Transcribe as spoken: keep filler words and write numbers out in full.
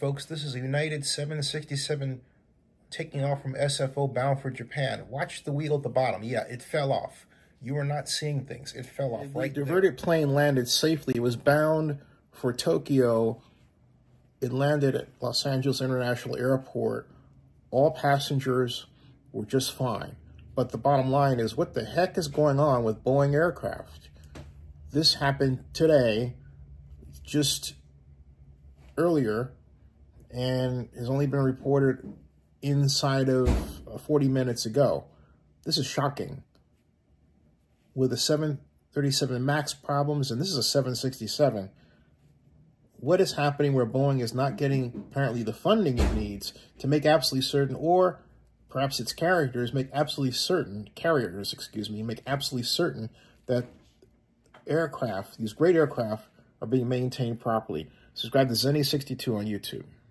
folks. This is a United seven sixty-seven taking off from S F O bound for Japan. Watch the wheel at the bottom. Yeah, it fell off. You are not seeing things. It fell off right there. The diverted plane landed safely. It was bound for Tokyo. It landed at Los Angeles International Airport. All passengers were just fine. But the bottom line is, what the heck is going on with Boeing aircraft? This happened today, just earlier, and has only been reported inside of forty minutes ago. This is shocking. With the seven thirty-seven MAX problems, and this is a seven sixty-seven, what is happening where Boeing is not getting, apparently, the funding it needs to make absolutely certain, or perhaps its carriers make absolutely certain, carriers, excuse me, make absolutely certain that aircraft, these great aircraft, are being maintained properly. Subscribe to Zenny sixty-two on YouTube.